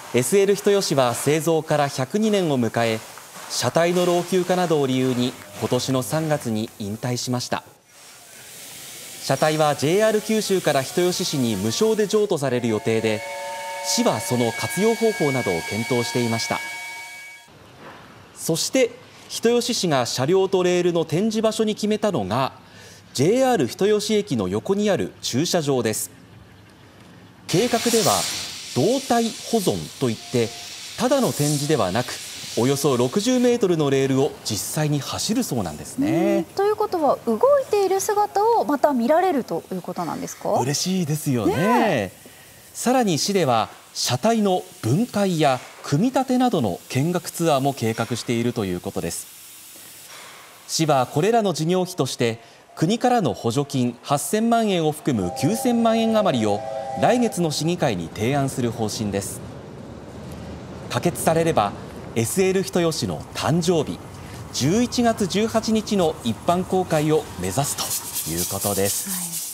SL 人吉は製造から102年を迎え、車体の老朽化などを理由に今年の3月に引退しました。車体は JR 九州から人吉市に無償で譲渡される予定で、市はその活用方法などを検討していました。そして人吉市が車両とレールの展示場所に決めたのが JR 人吉駅の横にある駐車場です。計画では動態保存といって、ただの展示ではなくおよそ60メートルのレールを実際に走るそうなんですね。 ということは動いている姿をまた見られるということなんですか？ 嬉しいですよね。さらに市では車体の分解や組み立てなどの見学ツアーも計画しているということです。市はこれらの事業費として国からの補助金8000万円を含む9000万円余りを来月の市議会に提案する方針です。可決されれば SL 人吉の誕生日11月18日の一般公開を目指すということです。